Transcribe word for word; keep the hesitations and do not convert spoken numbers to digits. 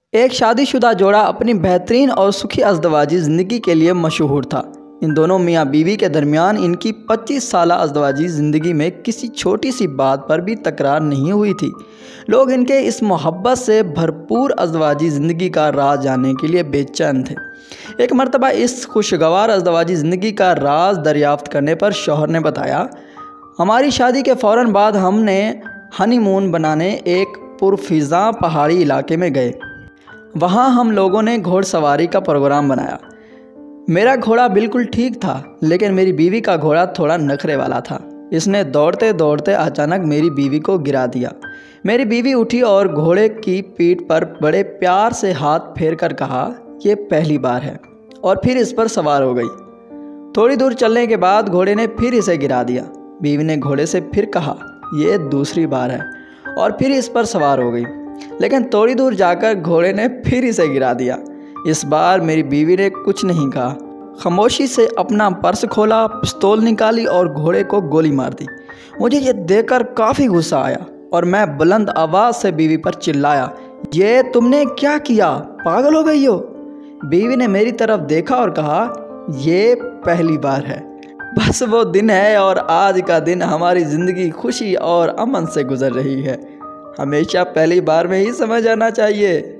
ایک شادی شدہ جوڑا اپنی بہترین اور سکھی ازدواجی زندگی کے لیے مشہور تھا۔ ان دونوں میاں بیوی کے درمیان ان کی پچیس سالہ ازدواجی زندگی میں کسی چھوٹی سی بات پر بھی تکرار نہیں ہوئی تھی۔ لوگ ان کے اس محبت سے بھرپور ازدواجی زندگی کا راز جاننے کے لیے بے چین تھے۔ ایک مرتبہ اس خوشگوار ازدواجی زندگی کا راز دریافت کرنے پر شوہر نے بتایا، ہماری شادی کے فوراً بعد ہم نے ہنی مون بنانے ایک پرفضاں پہاڑی علاقے میں گئے۔ وہاں ہم لوگوں نے گھوڑ سواری کا پروگرام بنایا۔ میرا گھوڑا بالکل ٹھیک تھا، لیکن میری بیوی کا گھوڑا تھوڑا نخرے والا تھا۔ اس نے دوڑتے دوڑتے اچانک میری بیوی کو گرا دیا۔ میری بیوی اٹھی اور گھوڑے کی پیٹھ پر بڑے پیار سے ہاتھ پھیر کر کہا، یہ پہلی بار ہے، اور پھر اس پر سوار ہو گئی۔ تھوڑی دور چلنے کے بعد گھوڑے نے پھر اسے گرا دیا۔ بیوی نے گھوڑے سے پھر کہا، یہ دوسری بار ہے، اور پھر اس پر سوار ہو گئی۔ لیکن تھوڑی دور جا کر گھوڑے نے پھر اسے گرا دیا۔ اس بار میری بیوی نے کچھ نہیں کہا، خاموشی سے اپنا پرس کھولا، پستول نکالی اور گھوڑے کو گولی مار دی۔ مجھے یہ دیکھ کر کافی غصہ آیا اور میں بلند آواز سے بیوی پر چلایا، یہ تم نے کیا کیا؟ پاگل ہو گئی ہو؟ بیوی نے میری طرف دیکھا اور کہا، یہ پہلی بار ہے، بس وہ دن ہے اور آج کا دن ہماری زندگی خوشی اور امن سے گزر رہی ہے۔ ہمیشہ پہلی بار میں ہی سمجھ آنا چاہیے۔